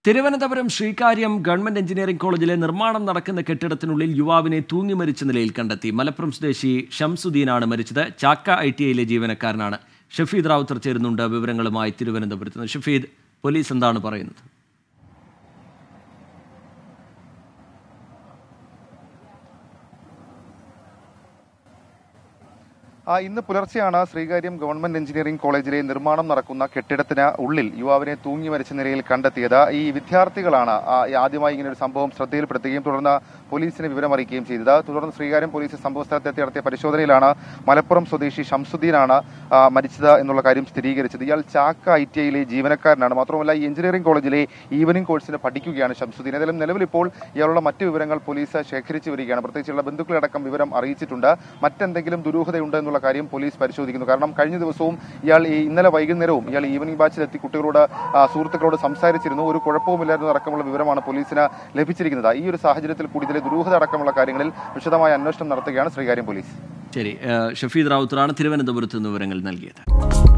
Thiruvananthapuram Sreekaryam government engineering കോളേജിലെ നിർമ്മാണം നടക്കുന്ന കെട്ടിടത്തിനുള്ളിൽ യുവാവിനെ തൂങ്ങി മരിച്ച നിലയിൽ കണ്ടെത്തി. മലപ്പുറം സ്വദേശി ഷംസുദ്ദീനാണ് മരിച്ചത്. ചാക്ക ITIയിലെ ജീവനക്കാരനാണ്. ഷഫീദ് റാവുത്തർ ചേരുന്നുണ്ട് വിവരങ്ങളുമായി തിരുവനന്തപുരത്ത് നിന്ന്. ഷഫീദ്, പോലീസ് എന്താണ് പറയുന്നത്? ഇന്ന് പുലർച്ചെയാണ് ശ്രീകാര്യം ഗവൺമെന്റ് എഞ്ചിനീയറിംഗ് കോളേജിലെ നിർമ്മാണം നടക്കുന്ന കെട്ടിടത്തിന് ഉള്ളിൽ യുവാവിനെ തൂങ്ങി മരിച്ച നിലയിൽ കണ്ടെത്തിയത്. ഈ വിദ്യാർത്ഥികളാണ് ആദ്യമായി ഇങ്ങനെ ഒരു സംഭവം ശ്രദ്ധയിൽപ്പെടുത്തുകയും തുടർന്ന് പോലീസിനെ വിവരമറിയിക്കുകയും ചെയ്തത്. തുടർന്ന് ശ്രീകാര്യം പോലീസ് സംഭവസ്ഥലത്തെത്തി നടത്തിയ പരിശോധനയിലാണ് മലപ്പുറം സ്വദേശി ഷംസുദ്ദീനാണ് മരിച്ചത് എന്നുള്ള കാര്യം സ്ഥിരീകരിച്ചത്. ഇയാൾ ചാക്ക ITIയിലെ ജീവനക്കാരനാണ്. മാത്രമല്ല ഈ എഞ്ചിനീയറിംഗ് കോളേജിലെ ഈവനിംഗ് കോഴ്സിന് പഠിക്കുകയാണ് ഷംസുദ്ദീൻ. ഏതായാലും നിലവിൽ ഇപ്പോൾ ഇയാളുടെ മറ്റു വിവരങ്ങൾ പോലീസ് ശേഖരിച്ചു വരികയാണ്. പ്രത്യേകിച്ചുള്ള ബന്ധുക്കളടക്കം വിവരം അറിയിച്ചിട്ടുണ്ട്. മറ്റെന്തെങ്കിലും ദുരൂഹതയുണ്ട് എന്നുള്ള കാര്യം പോലീസ് പരിശോധിക്കുന്നു. കാരണം കഴിഞ്ഞ ദിവസവും ഇന്നലെ വൈകുന്നേരവും ഇയാൾ ഈവനിംഗ് ബാച്ചിലെത്തി കുട്ടികളോട് സുഹൃത്തുക്കളോട് സംസാരിച്ചിരുന്നു. ഒരു കുഴപ്പവുമില്ലായിരുന്നു അടക്കമുള്ള വിവരമാണ് പോലീസിന് ലഭിച്ചിരിക്കുന്നത്. ഈ ഒരു സാഹചര്യത്തിൽ കൂടി ഇതിലെ ദുരൂഹത അടക്കമുള്ള കാര്യങ്ങളിൽ വിശദമായ അന്വേഷണം നടത്തുകയാണ് ശ്രീകാര്യം പോലീസ്. ശരി, ഷഫീദ് റാവുത്തറാണ് തിരുവനന്തപുരത്ത് നിന്ന് വിവരങ്ങൾ നൽകിയത്.